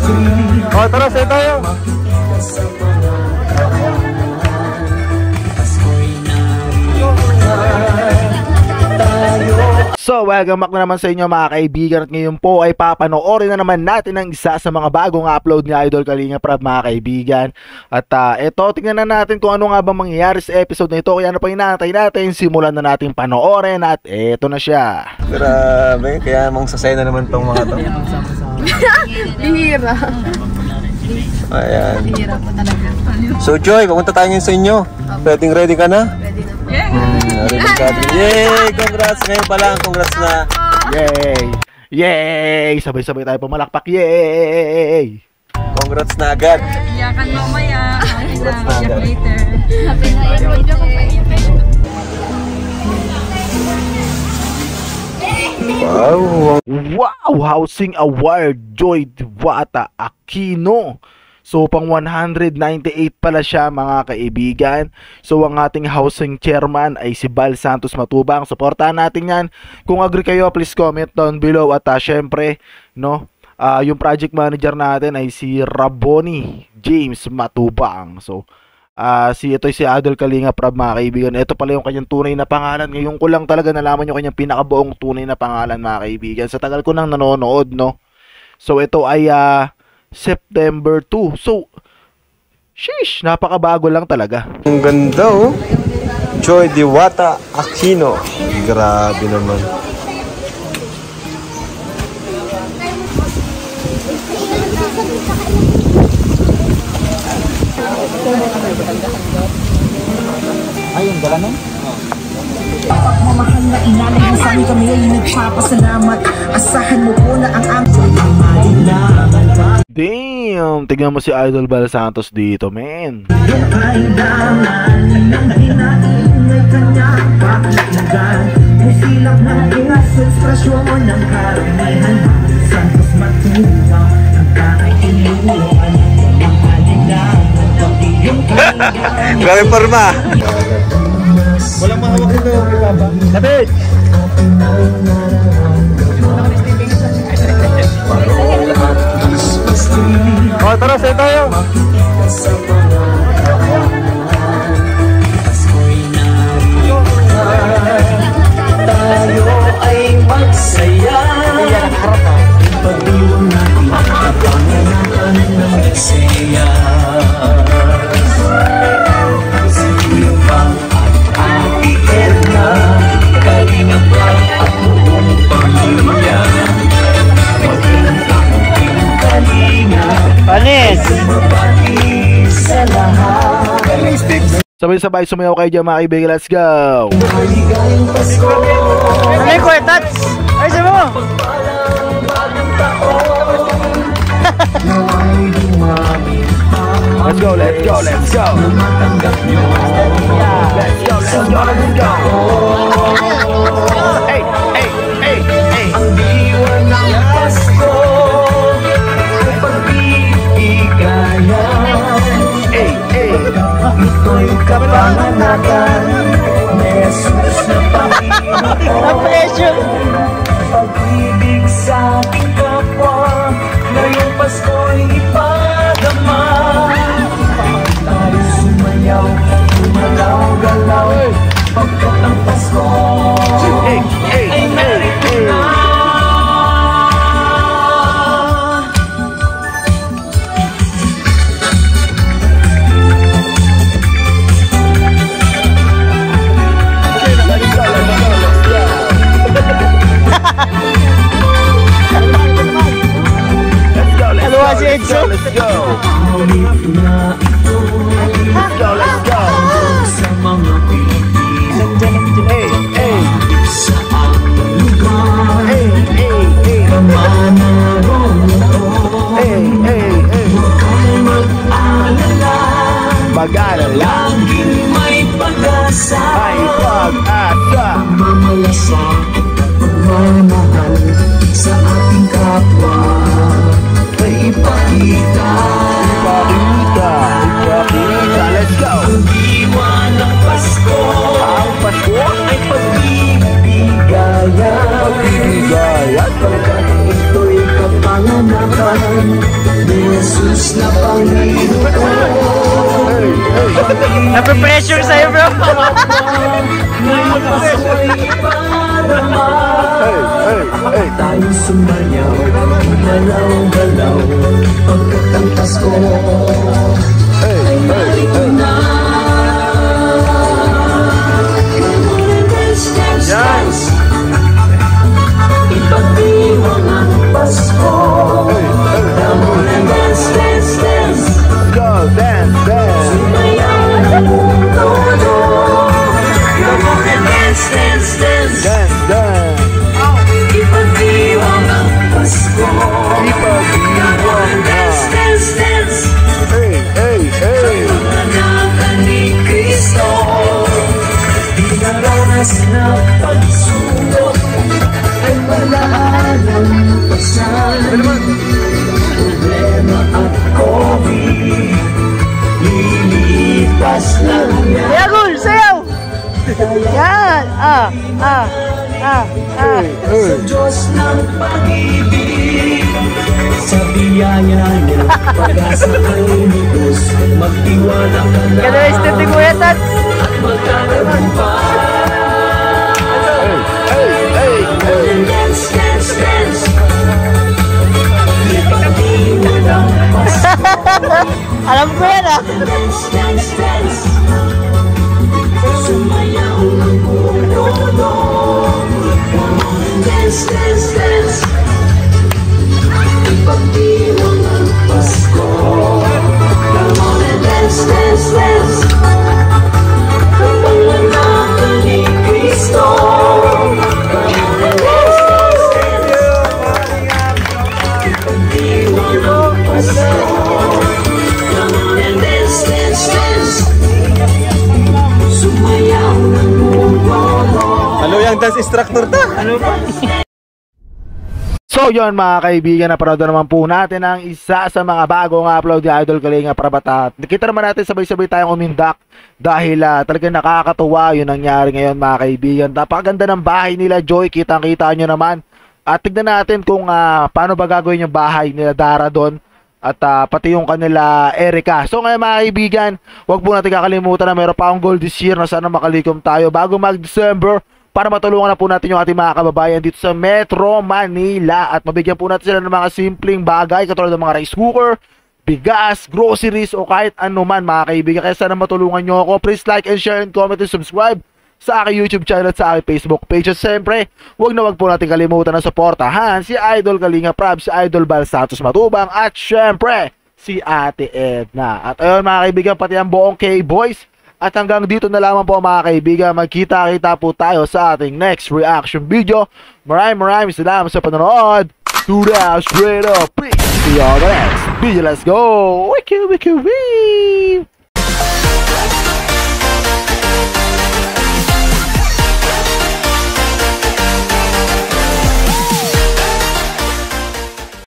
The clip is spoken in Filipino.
Oh, tara, say tayo. So, welcome back na naman sa inyo mga kaibigan. At ngayon po ay papanoorin na naman natin ang isa sa mga bagong upload ni Idol Kalinga Prab mga kaibigan. At eto, tingnan na natin kung ano nga ba mangyayari sa episode na ito. Kaya ano pa inaantay natin, simulan na natin panoorin. At eto na siya. Grabe, kaya mong sasay na naman tong mga to. Bihira. Ayan. Bihira po talaga. So Joy, pupunta tayo ngayon sa inyo. Ready ka na? Ready na po. Yay! Congrats! Ngayon pa lang, congrats na. Yay! Yay! Sabay-sabay tayo pumalakpak. Yay! Congrats na agad. Iyakan mamaya. Congrats na agad. Later. Happy na yan. Wow! Wow! Housing Award Joy Diwata Aquino. So pang 198 pala siya mga kaibigan. So ang ating housing chairman ay si Bal Santos Matubang. Suportahan natin yan. Kung agree kayo, please comment down below. At syempre, no, yung project manager natin ay si Raboni James Matubang. So ito si Idol Kalinga Prab mga kaibigan. Ito pala yung kanyang tunay na pangalan. Ngayon ko lang talaga nalaman yung kanyang pinakabuong tunay na pangalan mga kaibigan. Sa tagal ko nang nanonood, no. So ito ay September 2. So, sheesh, napakabago lang talaga. Ang ganda oh. Joy Diwata Aquino. Grabe naman. Ayun, gala nun? Pagmamahal na inalahasan kami ay nagpapasalamat. Asahan mo po na ang Damn! Tignan mo si Idol Bal Santos dito, man. kailangan ng hinaingay kanyang pakinggan. Musilap ng ingas sa ekspresyon ng karamihan. Santos Matubang ang kakailuan. Mahalin lang ang pag-iyong kailangan. Grabe forma. Walang mahawak ito, Baba. Lapit! Oh, tara, say tayo. Tayo ay magsaya. Pag-iwan natin ang panganakan ng nagsaya. Silbang at Ate Edna, Kalinga Prab at buong pamilya. Panis! Sa lahat. Sabay-sabay sumayaw kayo dyan mga kaibigan. Let's go! Maligayang Pasko. Ano yung kwartats? Ay, sabi mo! Nawa'y dumami. Let's go, let's go, let's go! Matanggap nyo. Let's go, let's go, let's go! Hey, hey, hey, hey! Ang diwan ng Pasko ay pag-ibigayan. Hey, hey! Ito'y kapanganakan ni Jesus na Panginoon. Pag-ibig sa ating kapwa, ngayong Pasko'y ipadama. Tayo sumayaw, gumalaw-galaw, pagkat ang Pasko Hey, hey, ay narito hey, hey. na. Let's go, let's go! Narito na ito. Let's go, let's go! Sa mga Pilipino, Hey, hey! sa ating lugar. Hey, hey, hey! Kamanaroon ito. Hey, hey, hey! Huwag kang mag-alala. Mag-alala! Laging may pag-asa. May pag-asa! Mamalasakit at pagmamahal sa ating kapwa. Ay ipakita. Ipakita! Ipakita! Let's go! Jesus na Panginoon. Nape-pressure sa'yo, bro. Ngayon ako'y iparama. Tayo sumayaw, galaw-galaw, pagkat ang Pasko ay narito na. Come on and dance, dance, dance. Ipagdiwang ang Pasko. Come on and dance, dance, dance. Go, dance, dance. Sumayaw ng buong todo. Come on and dance, dance, dance. Dance, dance. Ipagdiwang ang Pasko. Come on and dance, dance, dance. Hey, hey, hey. Panganakan ni Kristo. Dinaranas na pagsubok ay wala ng pasan. Problema at COVID lilipas lang yan. Kaya gul, sayaw. Yan. Sa Diyos ng pag-ibig, sa biyaya niya, pag-asa kay Diyos, magtiwala ka lang Ganda yung step ni Kuya Tats. at magkatagumpay. Dance, dance, dance. Ipagdiwang ang Pasko. Alam ko yan, ah. Dance, dance, dance. Sumayaw ng buong todo. Come on and dance, dance, dance. Ipagdiwang ang Pasko. Come on and dance, dance, dance. Kapanganakan ni Kristo. Come on and dance, dance, dance. Ipagdiwang ang Pasko. Come on and dance, dance, dance. Sumayaw ng buong todo. Ano yung dance instructor ta? So yon mga kaibigan, napanood naman po natin ang isa sa mga bagong upload ni Idol Kalinga Prab. At nakita naman natin sabay-sabay tayong umindak dahil talagang nakakatuwa yung nangyari ngayon mga kaibigan. Napakaganda ng bahay nila Joy, kitang-kita nyo naman. At tignan natin kung paano ba gagawin yung bahay nila Dara doon at pati yung kanila Erica. So ngayon mga kaibigan, huwag po natin kakalimutan na meron pa akong goal this year na sana makalikom tayo bago mag-December, para matulungan na po natin yung ating mga kababayan dito sa Metro Manila at mabigyan po natin sila ng mga simpleng bagay katulad ng mga rice cooker, bigas, groceries o kahit ano man mga kaibigan. Kaya sana matulungan nyo ako. Please like and share and comment and subscribe sa aking YouTube channel at sa aking Facebook page. At siyempre, huwag po natin kalimutan na suportahan si Idol Kalinga Prab, si Idol Bal Santos Matubang at siyempre si Ate Edna. At ayun mga kaibigan, pati ang buong K-Boys. At hanggang dito na lamang po mga kaibigan, magkita-kita po tayo sa ating next reaction video. Maraming salamat sa panonood. To the straight up, please. See you on the next video. Let's go. Wiki.